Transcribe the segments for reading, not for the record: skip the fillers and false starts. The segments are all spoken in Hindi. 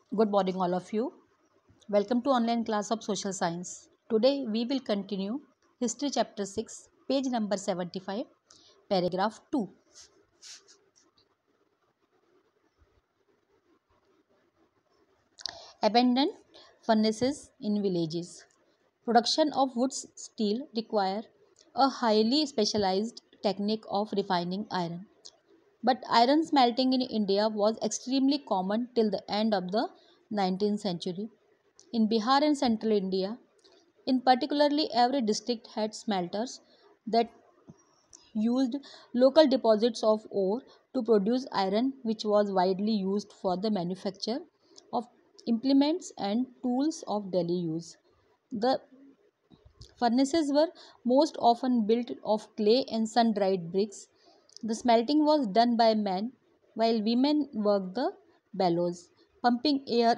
Good morning, all of you. Welcome to online class of social science. Today we will continue History chapter 6, page number 75, paragraph 2. Abandoned furnaces in villages. Production of wood steel require a highly specialized technique of refining iron. But iron smelting in India was extremely common till the end of the 19th century. In Bihar and central India, in particularly, every district had smelters that used local deposits of ore to produce iron, which was widely used for the manufacture of implements and tools of daily use. The furnaces were most often built of clay and sun dried bricks. The smelting was done by men, while women worked the bellows, pumping air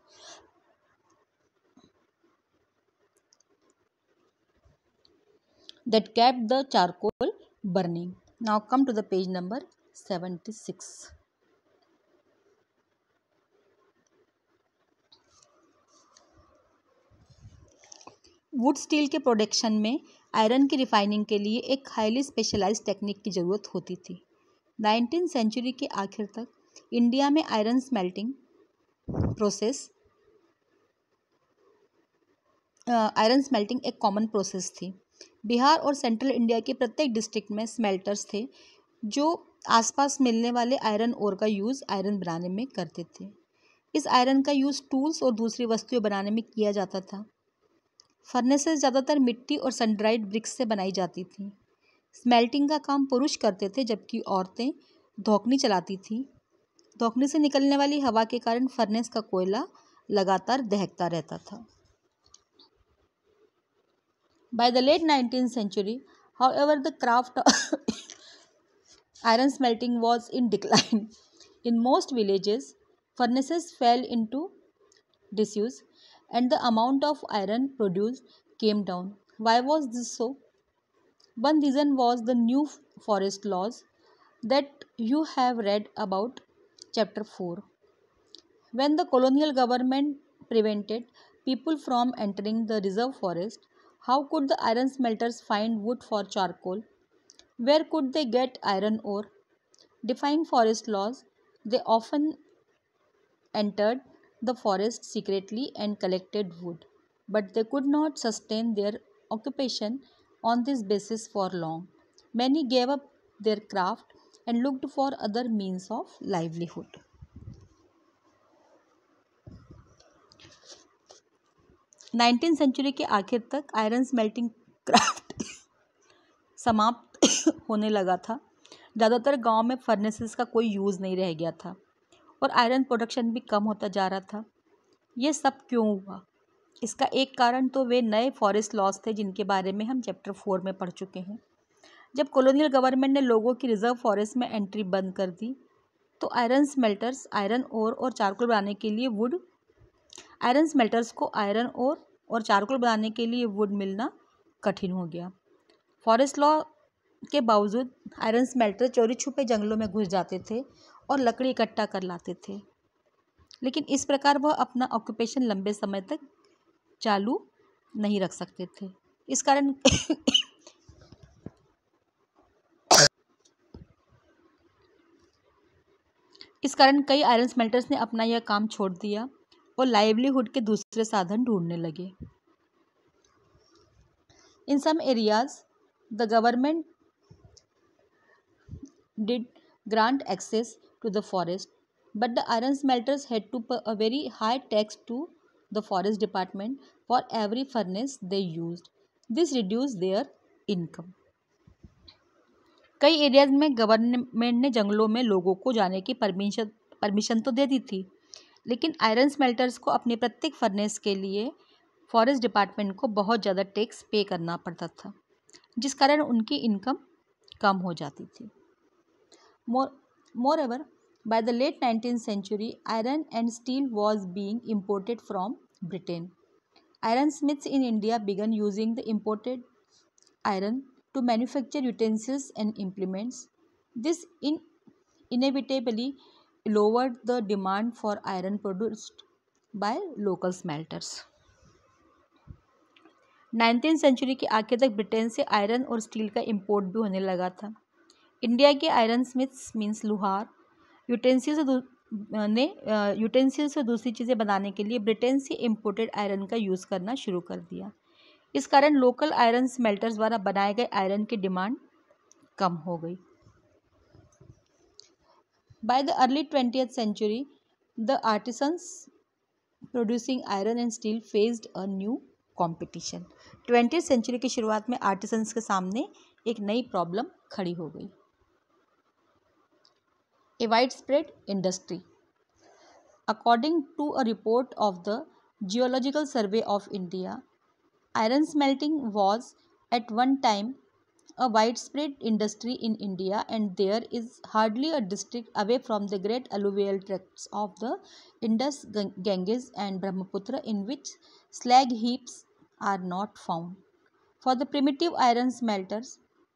that kept the charcoal burning. Now come to the page number 76. Wood steel के प्रोडक्शन में आयरन की रिफाइनिंग के लिए एक हाईली स्पेशलाइज्ड टेक्निक की ज़रूरत होती थी। 19th सेंचुरी के आखिर तक इंडिया में प्रोसेस आयरन स्मेल्टिंग एक कॉमन प्रोसेस थी। बिहार और सेंट्रल इंडिया के प्रत्येक डिस्ट्रिक्ट में स्मेल्टर्स थे जो आसपास मिलने वाले आयरन ओर का यूज़ आयरन बनाने में करते थे। इस आयरन का यूज़ टूल्स और दूसरी वस्तुएं बनाने में किया जाता था। फर्नेसेस ज़्यादातर मिट्टी और सन ड्राइड ब्रिक्स से बनाई जाती थीं। स्मेल्टिंग का काम पुरुष करते थे जबकि औरतें धोखनी चलाती थीं। धोखनी से निकलने वाली हवा के कारण फर्नेस का कोयला लगातार दहकता रहता था। By the late 19th century, however, the craft of iron smelting was in decline. In most villages, furnaces fell into disuse and the amount of iron produced came down. Why was this so? One reason was the new forest laws that you have read about chapter 4. When the colonial government prevented people from entering the reserve forest, how could the iron smelters find wood for charcoal? Where could they get iron ore? Defying forest laws, they often entered the forest secretly and collected wood, but they could not sustain their occupation on this basis for long. Many gave up their craft and looked for other means of livelihood. 19th century के आखिर तक आयरन स्मेल्टिंग क्राफ्ट समाप्त होने लगा था। ज़्यादातर गांव में फर्नेसेस का कोई यूज़ नहीं रह गया था और आयरन प्रोडक्शन भी कम होता जा रहा था। ये सब क्यों हुआ? इसका एक कारण तो वे नए फॉरेस्ट लॉज थे जिनके बारे में हम चैप्टर 4 में पढ़ चुके हैं। जब कॉलोनियल गवर्नमेंट ने लोगों की रिजर्व फॉरेस्ट में एंट्री बंद कर दी तो आयरन स्मेल्टर्स आयरन ओर और चारकोल बनाने के लिए वुड आयरन स्मेल्टर्स को आयरन ओर और चारकोल बनाने के लिए वुड मिलना कठिन हो गया। फॉरेस्ट लॉ के बावजूद आयरन स्मेल्टर चोरी छुपे जंगलों में घुस जाते थे और लकड़ी इकट्ठा कर लाते थे, लेकिन इस प्रकार वह अपना ऑक्यूपेशन लंबे समय तक चालू नहीं रख सकते थे। इस कारण कई आयरन स्मेल्टर्स ने अपना यह काम छोड़ दिया और लाइवलीहुड के दूसरे साधन ढूंढने लगे। In some areas the government did grant access to the forest, but the iron smelters had to pay a very high tax to the forest department for every furnace they used. This reduced their income. कई एरियाज में गवर्नमेंट ने जंगलों में लोगों को जाने की परमिशन तो दे दी थी, लेकिन आयरन स्मेल्टर्स को अपने प्रत्येक फर्नेस के लिए फॉरेस्ट डिपार्टमेंट को बहुत ज़्यादा टैक्स पे करना पड़ता था, जिस कारण उनकी इनकम कम हो जाती थी। Moreover, by the late 19th century, iron and steel was being imported from Britain. Ironsmiths in India began using the imported iron to manufacture utensils and implements. This inevitably lowered the demand for iron produced by local smelters. 19th century के आखिर तक ब्रिटेन से आयरन और स्टील का इंपोर्ट भी होने लगा था। इंडिया के आयरन स्मिथ्स मीन्स लुहार यूटेंसिल्स से दूसरी चीज़ें बनाने के लिए ब्रिटेन से इम्पोर्टेड आयरन का यूज़ करना शुरू कर दिया। इस कारण लोकल आयरन स्मेल्टर्स द्वारा बनाए गए आयरन की डिमांड कम हो गई। By the early 20th century, the artisans producing iron and steel faced a new competition. 20th century की शुरुआत में आर्टिसंस के सामने एक नई प्रॉब्लम खड़ी हो गई। A widespread industry. According to a report of the Geological Survey of India, iron smelting was at one time a widespread industry in India, and there is hardly a district away from the great alluvial tracts of the Indus, Ganges and Brahmaputra in which slag heaps are not found. For the primitive iron smelters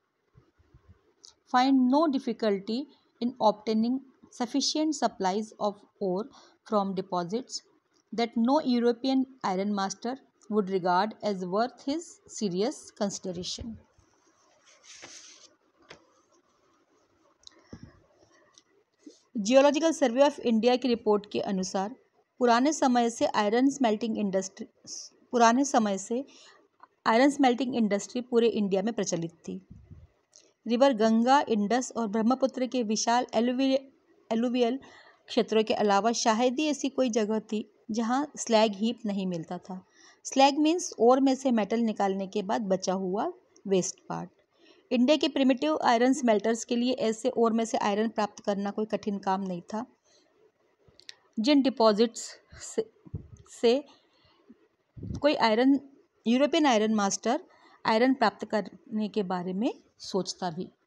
find no difficulty in obtaining sufficient supplies of ore from deposits that no European iron master would regard as worth his serious consideration. Geological survey of India की रिपोर्ट के अनुसार पुराने समय से आयरन स्मेल्टिंग इंडस्ट्री पूरे इंडिया में प्रचलित थी। रिवर गंगा, इंडस और ब्रह्मपुत्र के विशाल एलुवियल क्षेत्रों के अलावा शायद ही ऐसी कोई जगह थी जहां स्लैग हीप नहीं मिलता था। स्लैग मीन्स ओर में से मेटल निकालने के बाद बचा हुआ वेस्ट पार्ट। इंडिया के प्रिमिटिव आयरन स्मेल्टर्स के लिए ऐसे ओर में से आयरन प्राप्त करना कोई कठिन काम नहीं था। जिन डिपॉजिट्स से कोई यूरोपियन आयरन मास्टर आयरन प्राप्त करने के बारे में सोचता भी